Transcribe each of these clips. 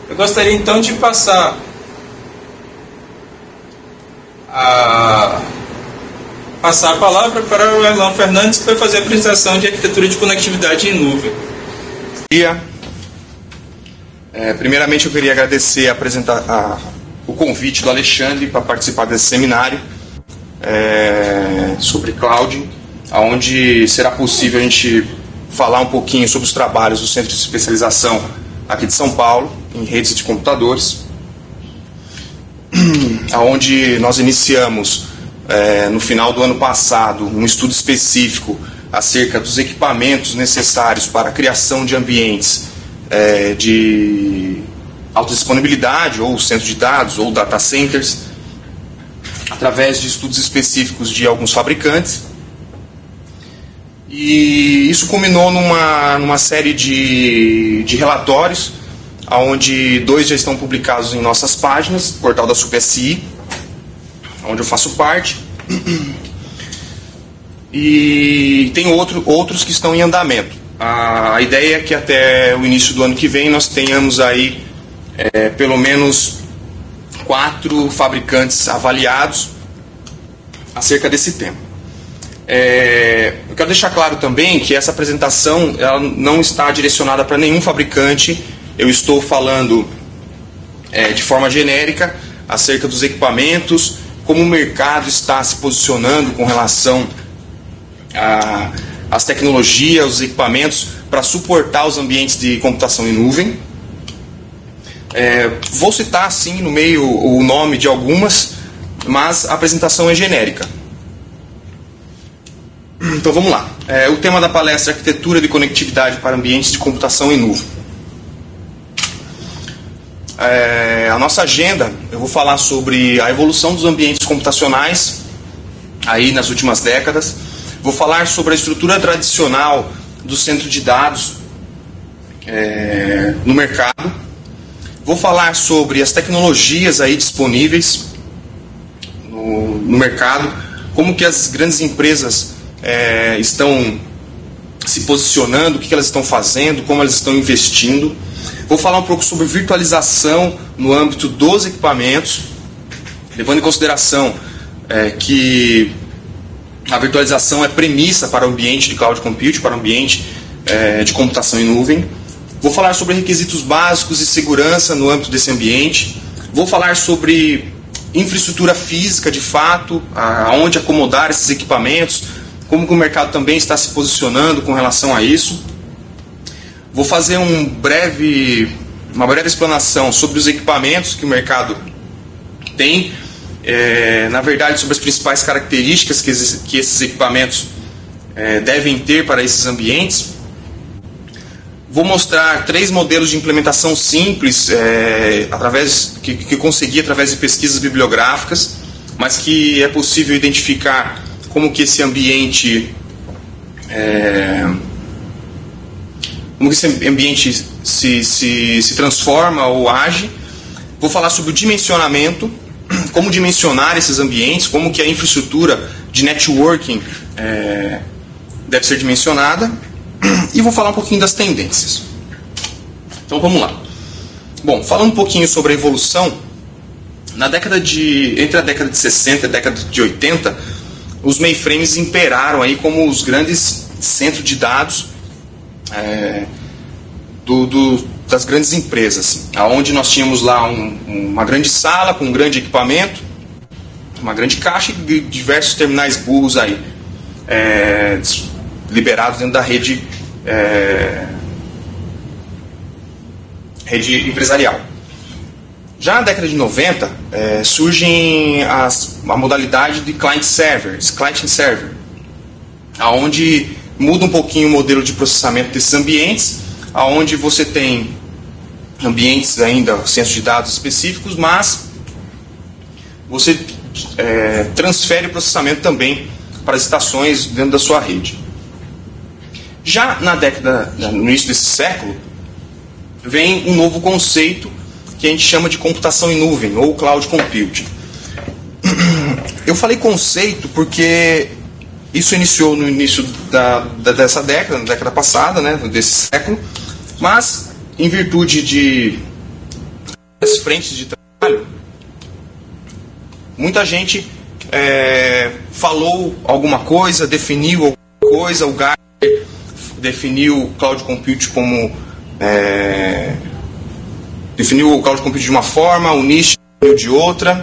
Eu gostaria então de passar a palavra para o Erlon Fernandes, que vai fazer a apresentação de arquitetura de conectividade em nuvem. Bom dia. Primeiramente eu queria agradecer o convite do Alexandre para participar desse seminário sobre cloud, onde será possível a gente falar um pouquinho sobre os trabalhos do Centro de Especialização aqui de São Paulo, em redes de computadores, onde nós iniciamos no final do ano passado um estudo específico acerca dos equipamentos necessários para a criação de ambientes de alta disponibilidade, ou centro de dados, ou data centers, através de estudos específicos de alguns fabricantes. E isso culminou numa série de relatórios, onde 2 já estão publicados em nossas páginas, portal da SUPSI, onde eu faço parte, e tem outros que estão em andamento. A ideia é que até o início do ano que vem nós tenhamos aí pelo menos 4 fabricantes avaliados acerca desse tema. Eu quero deixar claro também que essa apresentação ela não está direcionada para nenhum fabricante. Eu estou falando de forma genérica acerca dos equipamentos, como o mercado está se posicionando com relação às tecnologias, os equipamentos para suportar os ambientes de computação em nuvem. Vou citar sim no meio o nome de algumas, mas a apresentação é genérica. Então vamos lá. O tema da palestra é Arquitetura de Conectividade para Ambientes de Computação em Nuvem. A nossa agenda, eu vou falar sobre a evolução dos ambientes computacionais aí nas últimas décadas. Vou falar sobre a estrutura tradicional do centro de dados no mercado. Vou falar sobre as tecnologias aí disponíveis no mercado, como que as grandes empresas estão se posicionando, o que elas estão fazendo, como elas estão investindo. Vou falar um pouco sobre virtualização no âmbito dos equipamentos, levando em consideração que a virtualização é premissa para o ambiente de cloud computing, para o ambiente de computação em nuvem. Vou falar sobre requisitos básicos e segurança no âmbito desse ambiente. Vou falar sobre infraestrutura física de fato, aonde acomodar esses equipamentos, como que o mercado também está se posicionando com relação a isso. Vou fazer uma breve explanação sobre os equipamentos que o mercado tem, na verdade sobre as principais características que esses equipamentos devem ter para esses ambientes. Vou mostrar 3 modelos de implementação simples, que consegui através de pesquisas bibliográficas, mas que é possível identificar como que esse ambiente se transforma ou age. Vou falar sobre o dimensionamento, como dimensionar esses ambientes, como que a infraestrutura de networking deve ser dimensionada, e vou falar um pouquinho das tendências. Então vamos lá. Bom, falando um pouquinho sobre a evolução, entre a década de 60 e a década de 80, os mainframes imperaram aí como os grandes centros de dados das grandes empresas, onde nós tínhamos lá uma grande sala com um grande equipamento, uma grande caixa e diversos terminais burros aí, liberados dentro da rede empresarial. Já na década de 90, surgem a modalidade de client-server, onde muda um pouquinho o modelo de processamento desses ambientes, onde você tem ambientes ainda, centros de dados específicos, mas você transfere o processamento também para as estações dentro da sua rede. Já no início desse século, vem um novo conceito que a gente chama de computação em nuvem, ou cloud computing. Eu falei conceito porque isso iniciou no início dessa década, na década passada, né, desse século, mas em virtude de várias frentes de trabalho, muita gente falou alguma coisa, definiu alguma coisa. O Gartner definiu o Cloud Computing como... definiu o Cloud Computing de uma forma, o NIST de outra.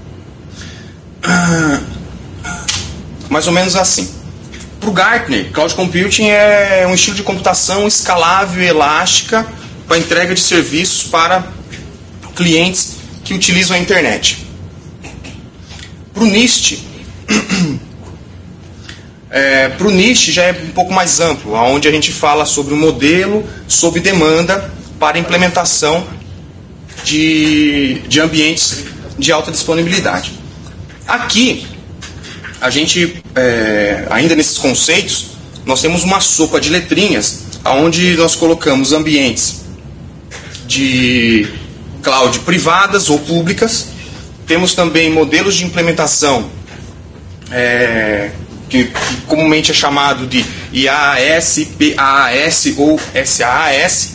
Mais ou menos assim. Para o Gartner, Cloud Computing é um estilo de computação escalável e elástica para entrega de serviços para clientes que utilizam a internet. Para o NIST, já é um pouco mais amplo, onde a gente fala sobre o modelo sob demanda para implementação de ambientes de alta disponibilidade. Aqui, a gente, ainda nesses conceitos, nós temos uma sopa de letrinhas, onde nós colocamos ambientes de cloud privadas ou públicas. Temos também modelos de implementação, que comumente é chamado de IaaS, PaaS ou SaaS,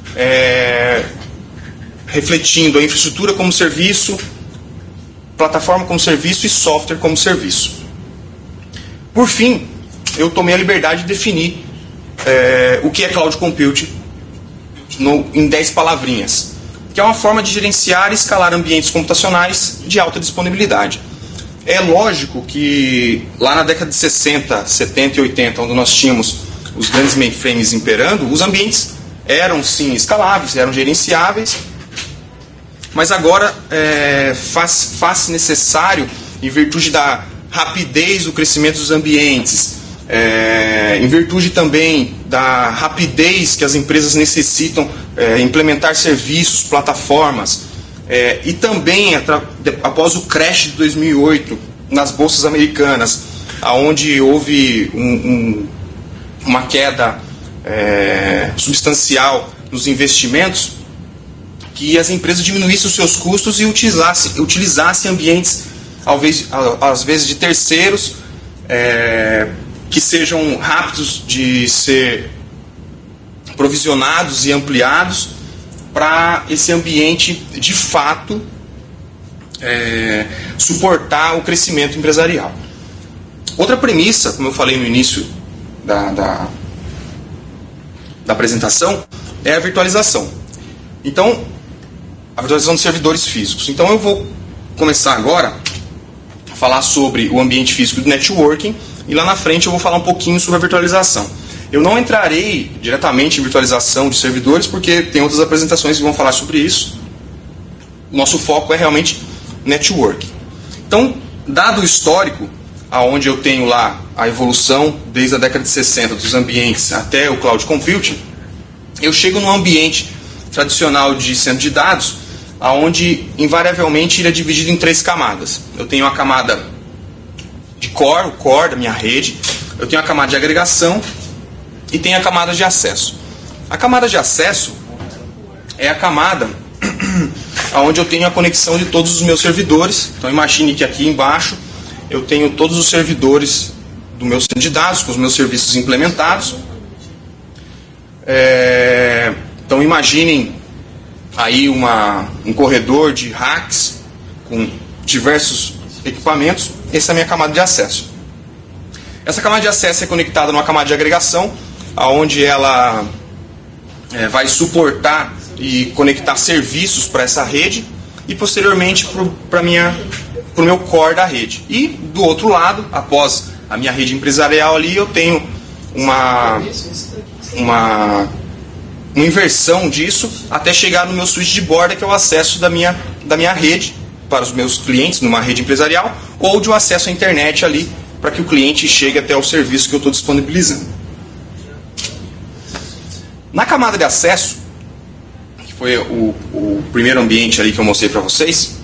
refletindo a infraestrutura como serviço, plataforma como serviço e software como serviço. Por fim, eu tomei a liberdade de definir o que é Cloud Computing em 10 palavrinhas, que é uma forma de gerenciar e escalar ambientes computacionais de alta disponibilidade. É lógico que lá na década de 60, 70 e 80, onde nós tínhamos os grandes mainframes imperando, os ambientes eram sim escaláveis, eram gerenciáveis, mas agora faz-se necessário, em virtude da rapidez do crescimento dos ambientes, em virtude também da rapidez que as empresas necessitam implementar serviços, plataformas, e também após o crash de 2008 nas bolsas americanas, onde houve uma queda substancial nos investimentos, que as empresas diminuíssem os seus custos e utilizassem ambientes, às vezes de terceiros, que sejam rápidos de ser provisionados e ampliados para esse ambiente, de fato, suportar o crescimento empresarial. Outra premissa, como eu falei no início da apresentação, é a virtualização. Então, a virtualização de servidores físicos. Então, eu vou começar agora a falar sobre o ambiente físico do networking, e lá na frente eu vou falar um pouquinho sobre a virtualização. Eu não entrarei diretamente em virtualização de servidores, porque tem outras apresentações que vão falar sobre isso. O nosso foco é realmente networking. Então, dado o histórico, aonde eu tenho lá a evolução desde a década de 60 dos ambientes até o Cloud Computing, eu chego num ambiente tradicional de centro de dados, onde invariavelmente ele é dividido em 3 camadas. Eu tenho a camada de core, o core da minha rede, eu tenho a camada de agregação e tenho a camada de acesso. A camada de acesso é a camada onde eu tenho a conexão de todos os meus servidores. Então imagine que aqui embaixo eu tenho todos os servidores do meu centro de dados, com os meus serviços implementados. Então imaginem aí um corredor de racks com diversos equipamentos. Essa é a minha camada de acesso. Essa camada de acesso é conectada numa camada de agregação, onde ela vai suportar e conectar serviços para essa rede e posteriormente para o meu core da rede. E do outro lado, após a minha rede empresarial ali, eu tenho uma inversão disso até chegar no meu switch de borda, que é o acesso da minha rede para os meus clientes numa rede empresarial, ou de um acesso à internet ali para que o cliente chegue até o serviço que eu estou disponibilizando. Na camada de acesso, que foi o primeiro ambiente ali que eu mostrei para vocês,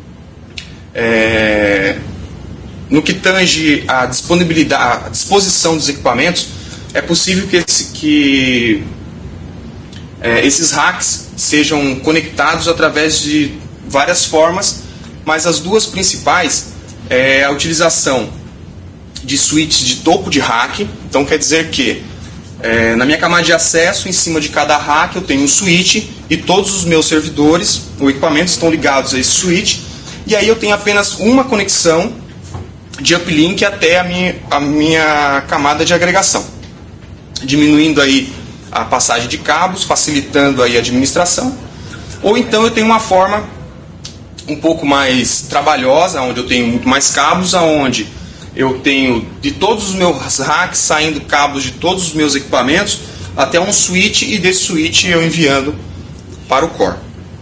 no que tange a disponibilidade, a disposição dos equipamentos, é possível que esses racks sejam conectados através de várias formas, mas as duas principais é a utilização de switches de topo de rack. Então quer dizer que Na minha camada de acesso, em cima de cada rack, eu tenho um switch e todos os meus servidores ou equipamentos estão ligados a esse switch. E aí eu tenho apenas uma conexão de uplink até a minha camada de agregação, diminuindo aí a passagem de cabos, facilitando aí a administração. Ou então eu tenho uma forma um pouco mais trabalhosa, onde eu tenho muito mais cabos, aonde eu tenho de todos os meus racks saindo cabos de todos os meus equipamentos até um switch, e desse switch eu enviando para o core.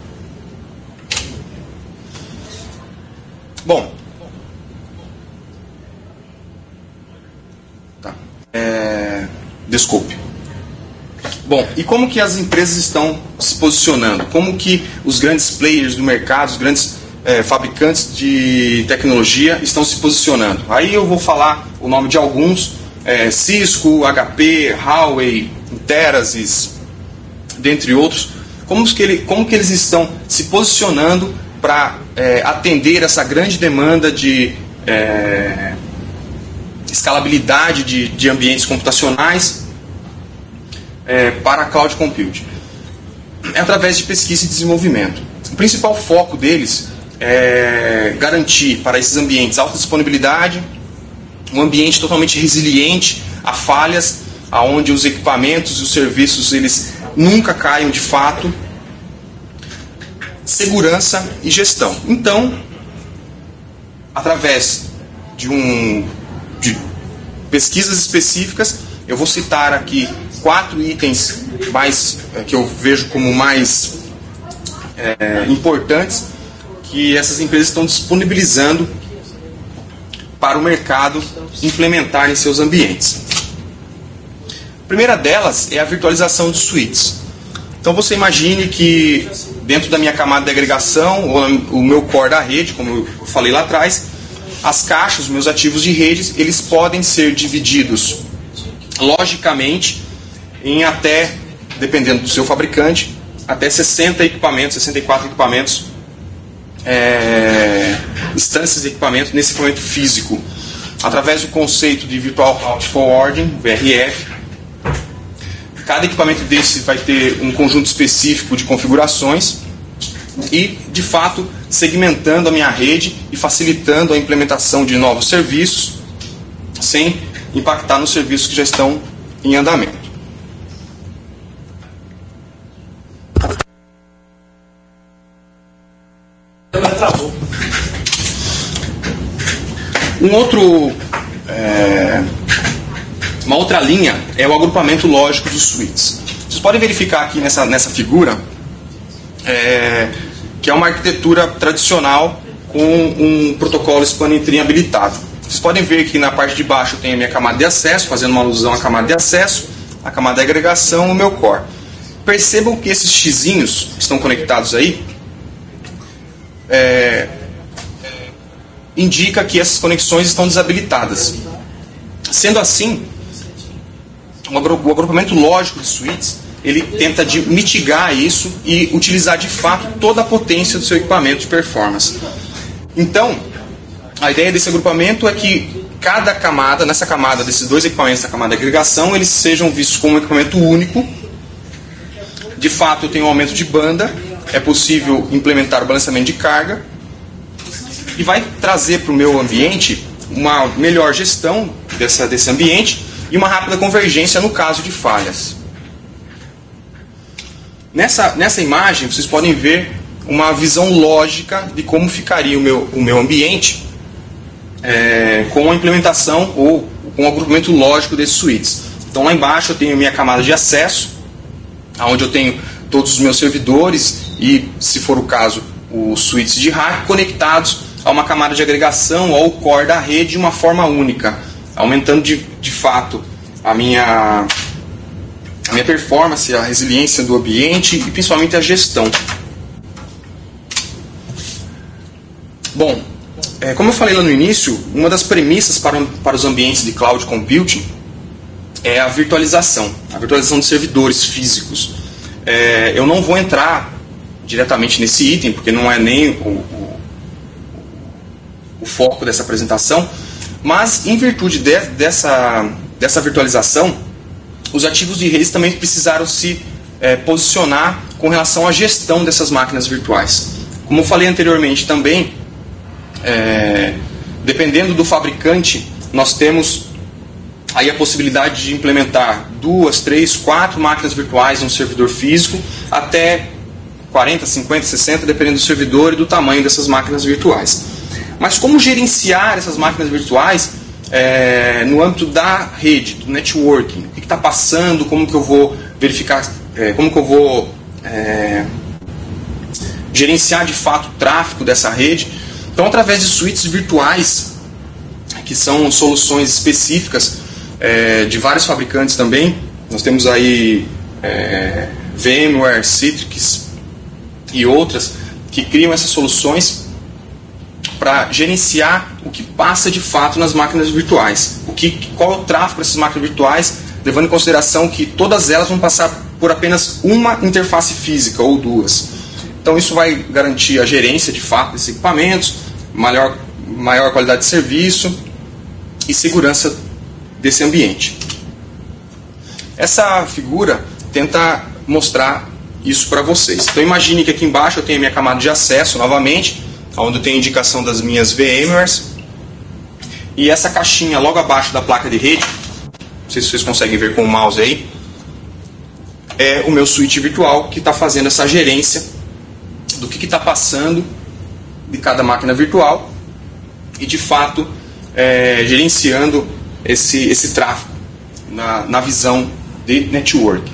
Bom, desculpe. Bom, e como que as empresas estão se posicionando? Como que os grandes players do mercado, os grandes fabricantes de tecnologia estão se posicionando? Aí eu vou falar o nome de alguns: Cisco, HP, Huawei, Interas, dentre outros. Como que eles estão se posicionando para atender essa grande demanda de escalabilidade de ambientes computacionais para a cloud computing? É através de pesquisa e desenvolvimento. O principal foco deles é garantir para esses ambientes alta disponibilidade, um ambiente totalmente resiliente a falhas, onde os equipamentos e os serviços eles nunca caiam de fato, segurança e gestão. Então, através de pesquisas específicas, eu vou citar aqui 4 itens que eu vejo como mais importantes, que essas empresas estão disponibilizando para o mercado implementar em seus ambientes. A primeira delas é a virtualização de suítes. Então você imagine que dentro da minha camada de agregação, ou o meu core da rede, como eu falei lá atrás, as caixas, meus ativos de redes, eles podem ser divididos logicamente em até, dependendo do seu fabricante, até 60 equipamentos, 64 equipamentos, instâncias de equipamento nesse equipamento físico, através do conceito de Virtual Route Forwarding, VRF. Cada equipamento desse vai ter um conjunto específico de configurações e, de fato, segmentando a minha rede e facilitando a implementação de novos serviços sem impactar nos serviços que já estão em andamento. Uma outra linha é o agrupamento lógico dos suítes. Vocês podem verificar aqui nessa figura que é uma arquitetura tradicional com um protocolo spanning tree habilitado. Vocês podem ver que na parte de baixo eu tenho a minha camada de acesso, fazendo uma alusão à camada de acesso, a camada de agregação e o meu core. Percebam que esses xizinhos que estão conectados aí indica que essas conexões estão desabilitadas. Sendo assim, o agrupamento lógico de suítes, ele tenta mitigar isso e utilizar de fato toda a potência do seu equipamento de performance. Então, a ideia desse agrupamento é que cada camada, nessa camada desses dois equipamentos, da camada de agregação, eles sejam vistos como um equipamento único. De fato, eu tenho um aumento de banda, é possível implementar o balanceamento de carga e vai trazer para o meu ambiente uma melhor gestão desse ambiente e uma rápida convergência no caso de falhas. Nessa imagem, vocês podem ver uma visão lógica de como ficaria o meu ambiente com a implementação ou com o agrupamento lógico desses suítes. Então lá embaixo eu tenho a minha camada de acesso, onde eu tenho todos os meus servidores e, se for o caso, os suítes de rack conectados a uma camada de agregação ou ao core da rede de uma forma única, aumentando de fato a minha performance, a resiliência do ambiente e principalmente a gestão. Bom, como eu falei lá no início, uma das premissas para os ambientes de cloud computing é a virtualização de servidores físicos. Eu não vou entrar diretamente nesse item, porque não é nem o foco dessa apresentação, mas em virtude dessa virtualização, os ativos de redes também precisaram se posicionar com relação à gestão dessas máquinas virtuais. Como eu falei anteriormente também, dependendo do fabricante, nós temos aí a possibilidade de implementar 2, 3, 4 máquinas virtuais em um servidor físico, até 40, 50, 60, dependendo do servidor e do tamanho dessas máquinas virtuais. Mas como gerenciar essas máquinas virtuais no âmbito da rede, do networking? O que está passando, como que eu vou verificar, como que eu vou gerenciar de fato o tráfego dessa rede? Então, através de suítes virtuais, que são soluções específicas de vários fabricantes também, nós temos aí VMware, Citrix e outras que criam essas soluções para gerenciar o que passa de fato nas máquinas virtuais. Qual é o tráfego dessas máquinas virtuais, levando em consideração que todas elas vão passar por apenas uma interface física ou duas. Então isso vai garantir a gerência de fato desses equipamentos, maior qualidade de serviço e segurança desse ambiente. Essa figura tenta mostrar isso para vocês. Então imagine que aqui embaixo eu tenho a minha camada de acesso novamente, onde eu tenho a indicação das minhas VMwares, e essa caixinha logo abaixo da placa de rede, não sei se vocês conseguem ver com o mouse aí, é o meu switch virtual que está fazendo essa gerência do que está passando de cada máquina virtual e de fato gerenciando esse tráfego na visão de network.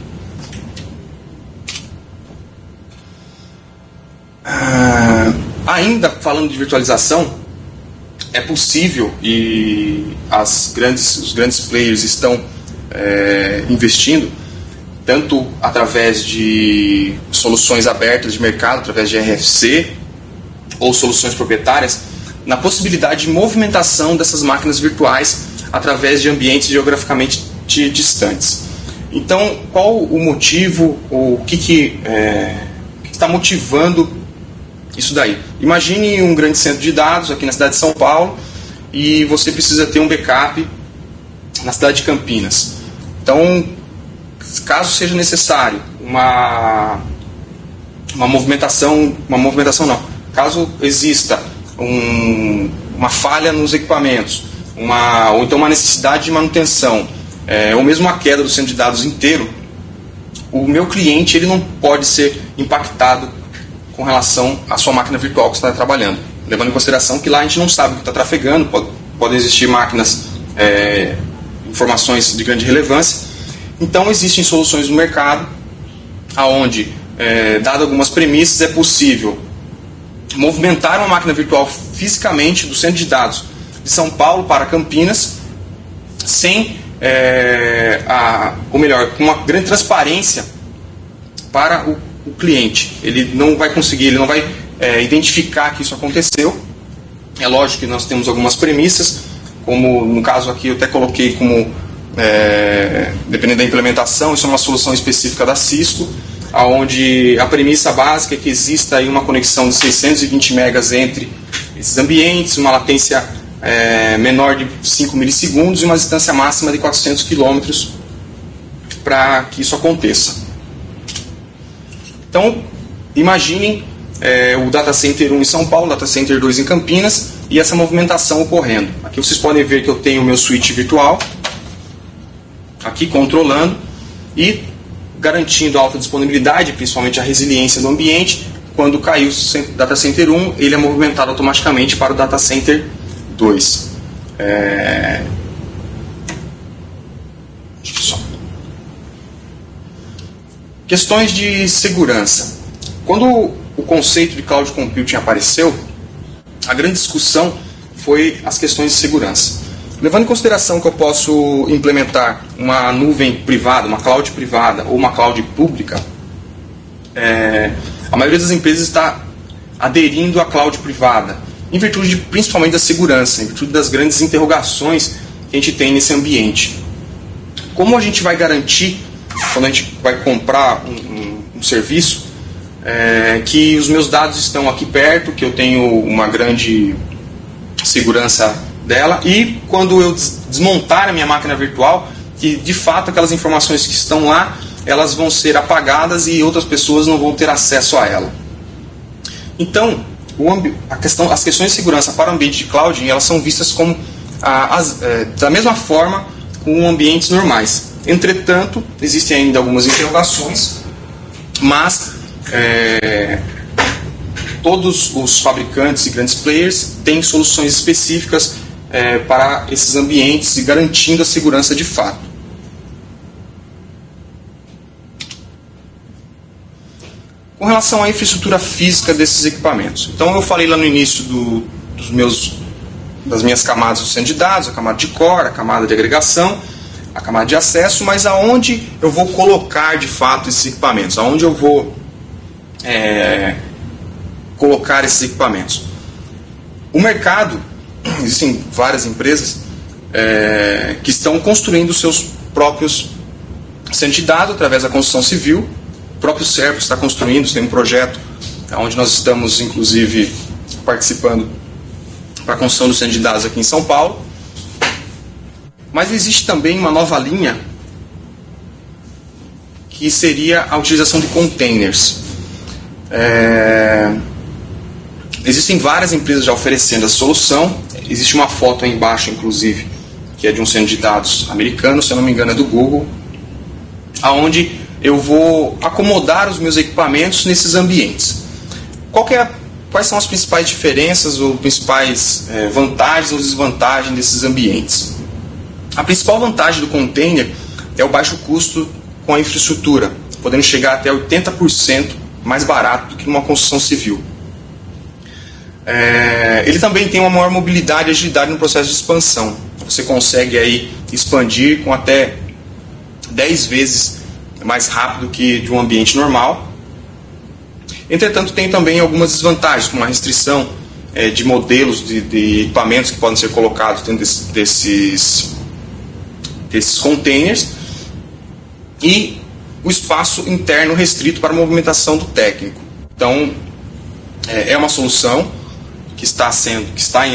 Ainda falando de virtualização, é possível e os grandes players estão investindo tanto através de soluções abertas de mercado, através de RFC ou soluções proprietárias, na possibilidade de movimentação dessas máquinas virtuais através de ambientes geograficamente distantes. Então, qual o motivo, o que está motivando isso daí? Imagine um grande centro de dados aqui na cidade de São Paulo e você precisa ter um backup na cidade de Campinas. Então, caso seja necessário uma movimentação não, caso exista uma falha nos equipamentos, ou então uma necessidade de manutenção, ou mesmo uma queda do centro de dados inteiro, o meu cliente ele não pode ser impactado com relação à sua máquina virtual que você está trabalhando, levando em consideração que lá a gente não sabe o que está trafegando, podem existir máquinas, informações de grande relevância. Então existem soluções no mercado onde, dado algumas premissas, é possível movimentar uma máquina virtual fisicamente do centro de dados de São Paulo para Campinas, sem, ou melhor, com uma grande transparência para o cliente. Ele não vai conseguir, ele não vai identificar que isso aconteceu. É lógico que nós temos algumas premissas, como no caso aqui eu até coloquei como, dependendo da implementação, isso é uma solução específica da Cisco, onde a premissa básica é que exista aí uma conexão de 620 megas entre esses ambientes, uma latência menor de 5 milissegundos e uma distância máxima de 400 quilômetros para que isso aconteça. Então, imaginem o Data Center 1 em São Paulo, o Data Center 2 em Campinas, e essa movimentação ocorrendo. Aqui vocês podem ver que eu tenho o meu switch virtual, aqui controlando e garantindo a alta disponibilidade, principalmente a resiliência do ambiente. Quando caiu o Data Center 1, ele é movimentado automaticamente para o Data Center 2. Questões de segurança. Quando o conceito de Cloud Computing apareceu, a grande discussão foi as questões de segurança. Levando em consideração que eu posso implementar uma nuvem privada, uma cloud privada ou uma cloud pública, a maioria das empresas está aderindo à cloud privada, em virtude principalmente da segurança, em virtude das grandes interrogações que a gente tem nesse ambiente. Como a gente vai garantir, quando a gente vai comprar um serviço, que os meus dados estão aqui perto, que eu tenho uma grande segurança dela, e quando eu desmontar a minha máquina virtual, que de fato aquelas informações que estão lá, elas vão ser apagadas e outras pessoas não vão ter acesso a ela. Então, as questões de segurança para o ambiente de cloud, elas são vistas como da mesma forma com ambientes normais. Entretanto, existem ainda algumas interrogações, mas todos os fabricantes e grandes players têm soluções específicas para esses ambientes e garantindo a segurança de fato. Com relação à infraestrutura física desses equipamentos. Então eu falei lá no início das minhas camadas do centro de dados, a camada de core, a camada de agregação, a camada de acesso, mas aonde eu vou colocar de fato esses equipamentos? Aonde eu vou colocar esses equipamentos? O mercado, existem várias empresas que estão construindo seus próprios centros de dados através da construção civil. O próprio Serpro está construindo, tem um projeto onde nós estamos, inclusive, participando para a construção do centro de dados aqui em São Paulo. Mas existe também uma nova linha, que seria a utilização de containers. Existem várias empresas já oferecendo a solução. Existe uma foto aí embaixo, inclusive, que é de um centro de dados americano, se eu não me engano é do Google, onde eu vou acomodar os meus equipamentos nesses ambientes. Quais são as principais diferenças ou principais vantagens ou desvantagens desses ambientes? A principal vantagem do container é o baixo custo com a infraestrutura, podendo chegar até 80% mais barato do que numa construção civil. Ele também tem uma maior mobilidade e agilidade no processo de expansão. Você consegue aí expandir com até 10 vezes mais rápido que de um ambiente normal. Entretanto, tem também algumas desvantagens, como a restrição de modelos de equipamentos que podem ser colocados dentro desses containers e o espaço interno restrito para a movimentação do técnico. Então, é uma solução que está sendo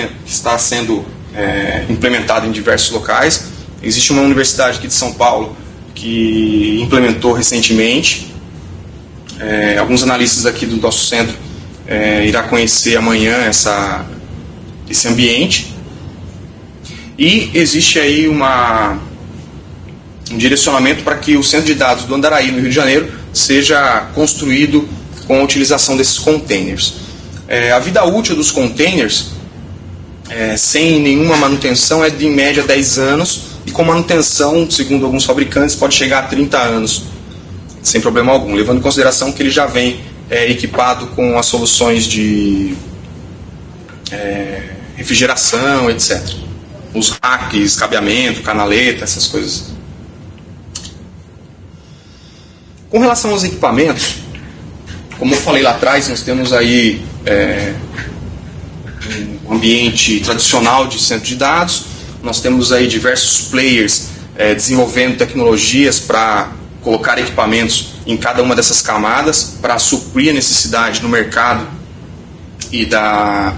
implementada em diversos locais. Existe uma universidade aqui de São Paulo que implementou recentemente. Alguns analistas aqui do nosso centro irá conhecer amanhã esse ambiente. E existe aí um direcionamento para que o centro de dados do Andaraí, no Rio de Janeiro, seja construído com a utilização desses containers. A vida útil dos containers, sem nenhuma manutenção, é de em média 10 anos, e com manutenção, segundo alguns fabricantes, pode chegar a 30 anos, sem problema algum, levando em consideração que ele já vem equipado com as soluções de refrigeração, etc. Os racks, cabeamento, canaleta, essas coisas. Com relação aos equipamentos, como eu falei lá atrás, nós temos aí um ambiente tradicional de centro de dados. Nós temos aí diversos players desenvolvendo tecnologias para colocar equipamentos em cada uma dessas camadas para suprir a necessidade no mercado e da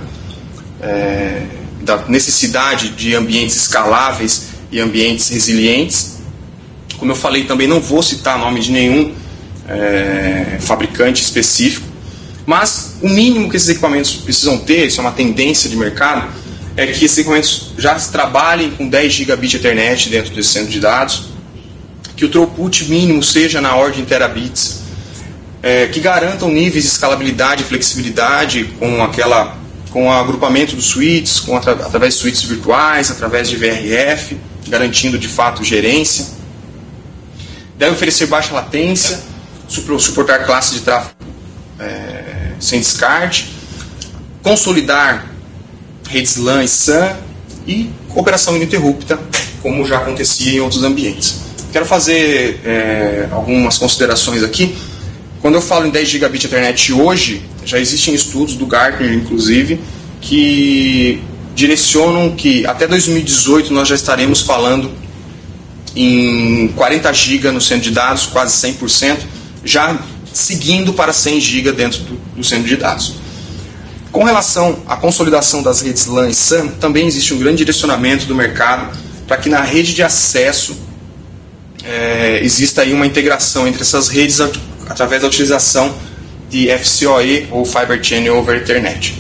necessidade de ambientes escaláveis e ambientes resilientes. Como eu falei também, não vou citar nome de nenhum fabricante específico, mas o mínimo que esses equipamentos precisam ter, isso é uma tendência de mercado, é que esses equipamentos já trabalhem com 10 gigabit Ethernet dentro desse centro de dados, que o throughput mínimo seja na ordem de terabits, que garantam níveis de escalabilidade e flexibilidade com o agrupamento dos switches, através de switches virtuais, através de VRF, garantindo de fato gerência. Deve oferecer baixa latência, suportar classes de tráfego sem descarte, consolidar redes LAN e SAN e cooperação ininterrupta, como já acontecia em outros ambientes. Quero fazer algumas considerações aqui. Quando eu falo em 10 gigabit Ethernet hoje, já existem estudos do Gartner, inclusive, que direcionam que até 2018 nós já estaremos falando em 40 GB no centro de dados, quase 100%, já seguindo para 100 GB dentro do centro de dados. Com relação à consolidação das redes LAN e SAN, também existe um grande direcionamento do mercado para que na rede de acesso exista aí uma integração entre essas redes através da utilização de FCOE ou Fiber Channel over Ethernet.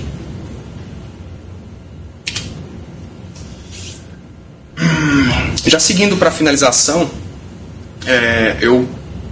Já seguindo para a finalização, eu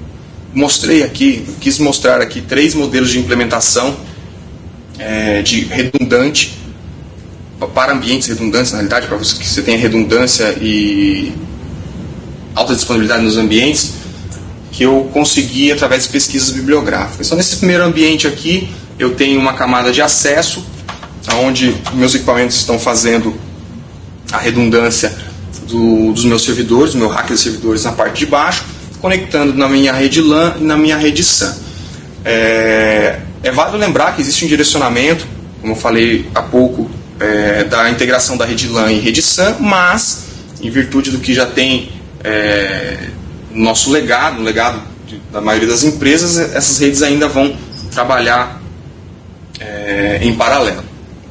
quis mostrar aqui 3 modelos de implementação de redundante para ambientes redundantes, na realidade, para que você tenha redundância e alta disponibilidade nos ambientes, que eu consegui através de pesquisas bibliográficas. Então, nesse primeiro ambiente aqui, eu tenho uma camada de acesso, onde meus equipamentos estão fazendo a redundância dos meus servidores, do meu rack de servidores na parte de baixo, conectando na minha rede LAN e na minha rede SAN. É válido lembrar que existe um direcionamento, como eu falei há pouco, da integração da rede LAN e rede SAN, mas, em virtude do que já tem no nosso legado, no legado da maioria das empresas, essas redes ainda vão trabalhar em paralelo.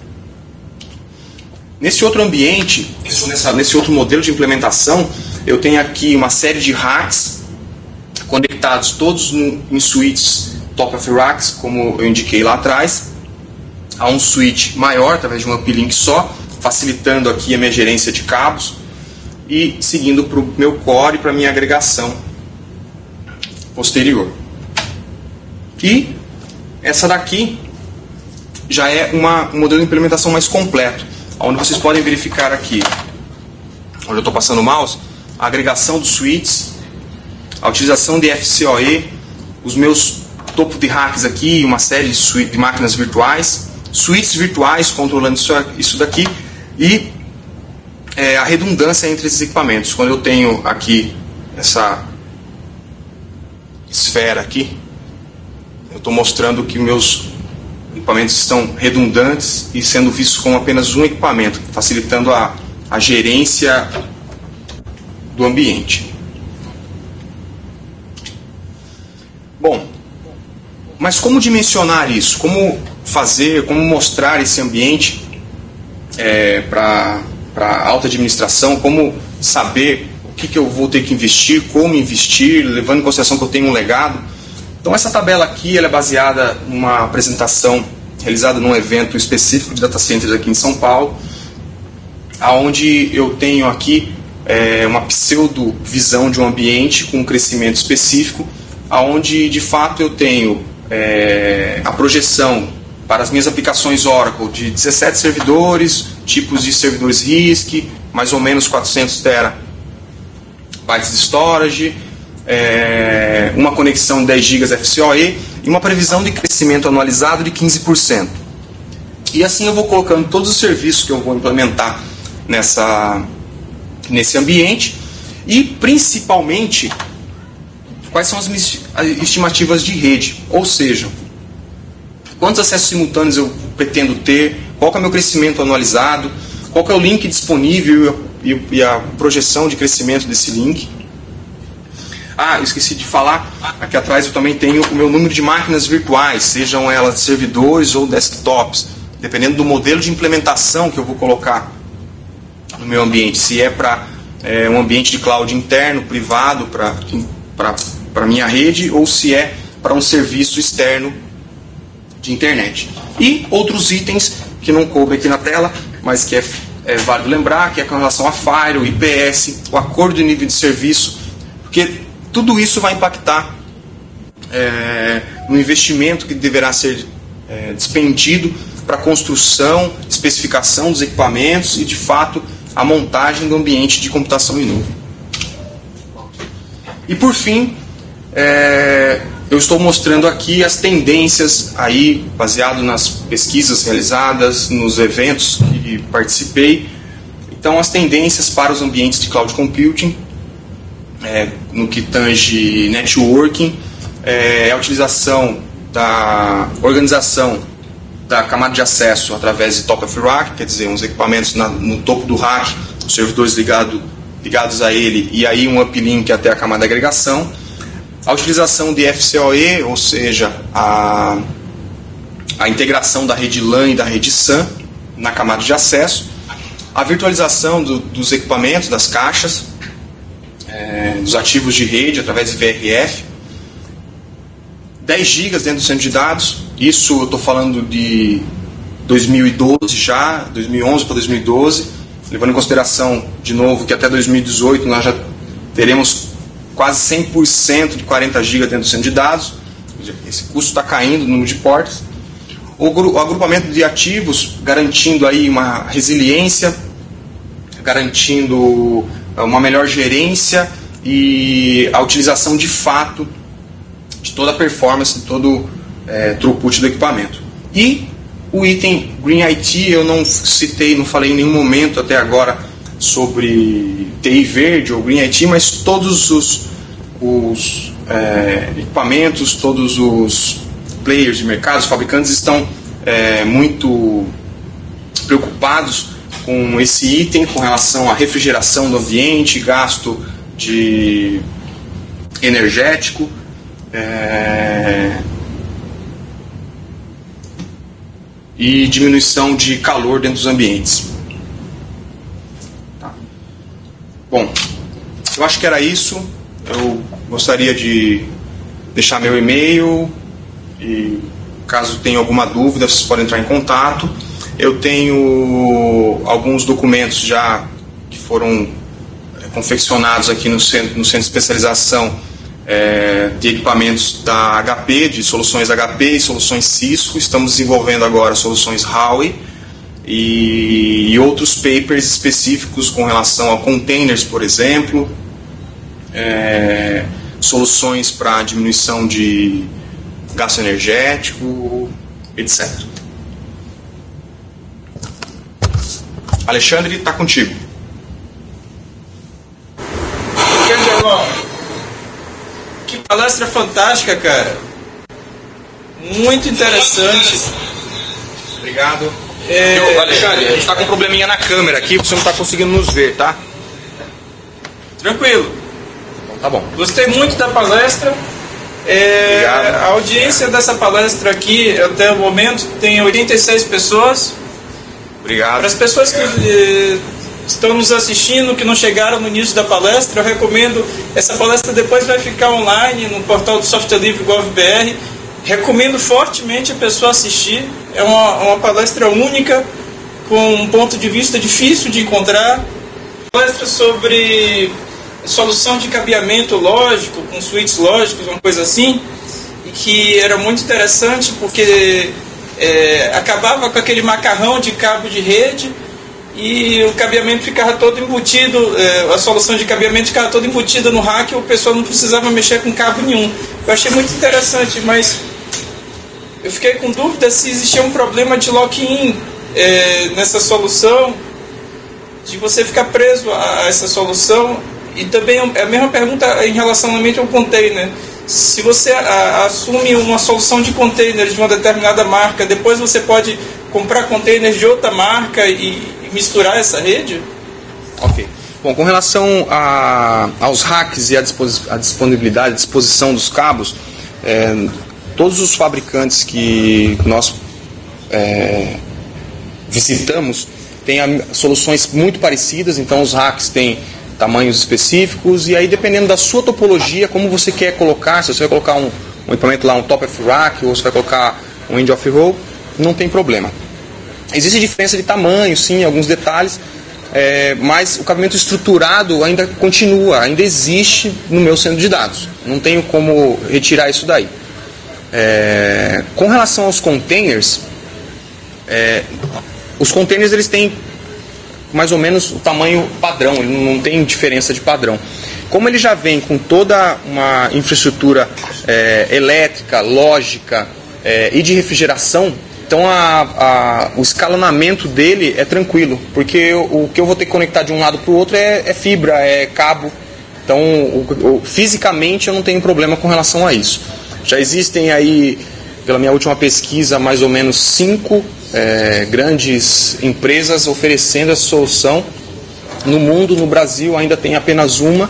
Nesse outro ambiente, nesse outro modelo de implementação, eu tenho aqui uma série de racks conectados todos em switches top of racks, como eu indiquei lá atrás, a um switch maior, através de um uplink só, facilitando aqui a minha gerência de cabos e seguindo para o meu core e para a minha agregação posterior. E essa daqui já é um modelo de implementação mais completo, onde vocês podem verificar aqui, onde eu estou passando o mouse, a agregação dos switches, a utilização de FCOE, os meus topo de racks aqui, uma série de máquinas virtuais, switches virtuais controlando isso daqui e a redundância entre esses equipamentos. Quando eu tenho aqui essa esfera aqui, eu estou mostrando que meus equipamentos estão redundantes e sendo vistos como apenas um equipamento, facilitando a gerência do ambiente. Bom, mas como dimensionar isso? Como fazer, como mostrar esse ambiente para alta administração? Como saber o que eu vou ter que investir, como investir, levando em consideração que eu tenho um legado? Então essa tabela aqui ela é baseada numa apresentação realizada num evento específico de data centers aqui em São Paulo, onde eu tenho aqui uma pseudo visão de um ambiente com um crescimento específico, onde de fato eu tenho a projeção para as minhas aplicações Oracle de 17 servidores, tipos de servidores RISC, mais ou menos 400 terabytes de storage, uma conexão de 10 GB FCOE e uma previsão de crescimento anualizado de 15%. E assim eu vou colocando todos os serviços que eu vou implementar nesse ambiente e principalmente quais são as minhas estimativas de rede, ou seja, quantos acessos simultâneos eu pretendo ter, qual que é o meu crescimento anualizado, qual que é o link disponível e a projeção de crescimento desse link. Eu esqueci de falar, aqui atrás eu também tenho o meu número de máquinas virtuais, sejam elas servidores ou desktops, dependendo do modelo de implementação que eu vou colocar no meu ambiente, se é para um ambiente de cloud interno, privado, para minha rede, ou se é para um serviço externo de internet. E outros itens que não coubem aqui na tela, mas que é válido lembrar, que é com relação a Firewall, IPS, o acordo de nível de serviço, porque tudo isso vai impactar no investimento que deverá ser despendido para a construção, especificação dos equipamentos e, de fato, a montagem do ambiente de computação em nuvem. E, por fim, eu estou mostrando aqui as tendências, aí, baseado nas pesquisas realizadas, nos eventos que participei. Então, as tendências para os ambientes de cloud computing, no que tange networking, a utilização da organização da camada de acesso através de top of rack, quer dizer, uns equipamentos no topo do rack, os servidores ligados a ele, e aí um uplink até a camada de agregação. A utilização de FCOE, ou seja, a integração da rede LAN e da rede SAN na camada de acesso. A virtualização dos equipamentos, das caixas, dos ativos de rede através de VRF, 10 GB dentro do centro de dados. Isso eu estou falando de 2012 já, 2011 para 2012, levando em consideração, de novo, que até 2018 nós já teremos quase 100% de 40 GB dentro do centro de dados. Esse custo está caindo no número de portas. O agrupamento de ativos, garantindo aí uma resiliência, garantindo uma melhor gerência e a utilização de fato de toda a performance, de todo throughput do equipamento. E o item Green IT eu não citei, não falei em nenhum momento até agora sobre TI verde ou Green IT, mas todos os equipamentos, todos os players de mercado, os fabricantes estão muito preocupados com esse item com relação à refrigeração do ambiente, gasto de energético, e diminuição de calor dentro dos ambientes. Tá. Bom, eu acho que era isso. Eu gostaria de deixar meu e-mail e caso tenha alguma dúvida, vocês podem entrar em contato. Eu tenho alguns documentos já que foram confeccionados aqui no centro de especialização de equipamentos da HP, de soluções HP e soluções Cisco. Estamos desenvolvendo agora soluções Huawei e outros papers específicos com relação a containers, por exemplo, soluções para diminuição de gasto energético, etc. Alexandre, está contigo. Que palestra fantástica, cara. Muito interessante. Obrigado. Alexandre, a gente está com um probleminha na câmera aqui, você não está conseguindo nos ver, tá? Tranquilo. Tá bom. Gostei muito da palestra. A audiência dessa palestra aqui, até o momento, tem 86 pessoas. Obrigado. Para as pessoas que estão nos assistindo, que não chegaram no início da palestra, eu recomendo, essa palestra depois vai ficar online no portal do Software Livre Gov.br. Recomendo fortemente a pessoa assistir. É uma palestra única, com um ponto de vista difícil de encontrar. Palestra sobre solução de cabeamento lógico, com switches lógicos, uma coisa assim, e que era muito interessante porque acabava com aquele macarrão de cabo de rede e o cabeamento ficava todo embutido, a solução de cabeamento ficava toda embutida no rack e o pessoal não precisava mexer com cabo nenhum. Eu achei muito interessante, mas eu fiquei com dúvida se existia um problema de lock-in nessa solução, de você ficar preso a essa solução. E também a mesma pergunta em relação ao container. Se você assume uma solução de container de uma determinada marca, depois você pode comprar containers de outra marca e misturar essa rede? Ok. Bom, com relação aos racks e a disponibilidade, a disposição dos cabos, todos os fabricantes que nós visitamos têm soluções muito parecidas. Então os racks têm tamanhos específicos, e aí dependendo da sua topologia, como você quer colocar, se você vai colocar um equipamento lá, um top of rack, ou você vai colocar um end of row, não tem problema. Existe diferença de tamanho, sim, alguns detalhes, mas o cabeamento estruturado ainda continua, ainda existe no meu centro de dados. Não tenho como retirar isso daí. Com relação aos containers, os containers eles têm mais ou menos o tamanho padrão, ele não tem diferença de padrão. Como ele já vem com toda uma infraestrutura elétrica, lógica e de refrigeração, então o escalonamento dele é tranquilo, porque o que eu vou ter que conectar de um lado para o outro é fibra, é cabo. Então, fisicamente eu não tenho problema com relação a isso. Já existem aí, pela minha última pesquisa, mais ou menos 5 grandes empresas oferecendo essa solução. No mundo, no Brasil, ainda tem apenas uma,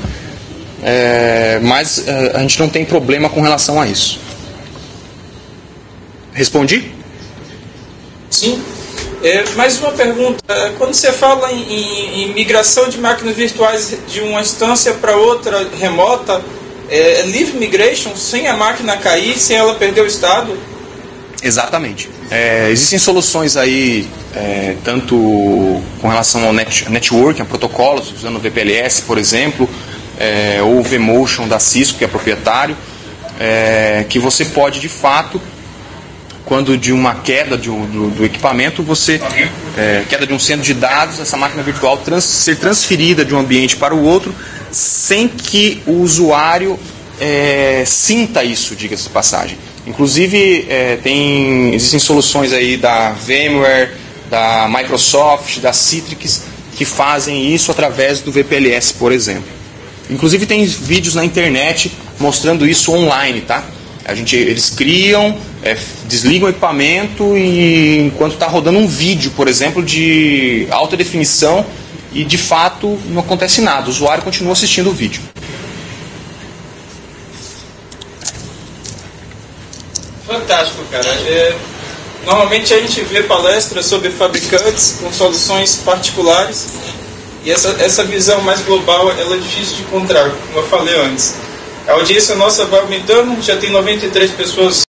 mas a gente não tem problema com relação a isso. Respondi? Sim. Mais uma pergunta. Quando você fala em migração de máquinas virtuais de uma instância para outra remota, live migration, sem a máquina cair, sem ela perder o estado? Exatamente. Existem soluções aí, tanto com relação ao networking, a protocolos, usando o VPLS, por exemplo, ou o vMotion da Cisco, que é proprietário, que você pode, de fato, quando de uma queda do equipamento, queda de um centro de dados, essa máquina virtual ser transferida de um ambiente para o outro, sem que o usuário sinta isso, diga-se de passagem. Inclusive, existem soluções aí da VMware, da Microsoft, da Citrix, que fazem isso através do VPLS, por exemplo. Inclusive, tem vídeos na internet mostrando isso online, tá? Eles criam, desligam o equipamento e enquanto está rodando um vídeo, por exemplo, de alta definição e de fato não acontece nada, o usuário continua assistindo o vídeo. Fantástico, cara. Normalmente a gente vê palestras sobre fabricantes com soluções particulares e essa visão mais global ela é difícil de encontrar, como eu falei antes. A audiência nossa vai aumentando, já tem 93 pessoas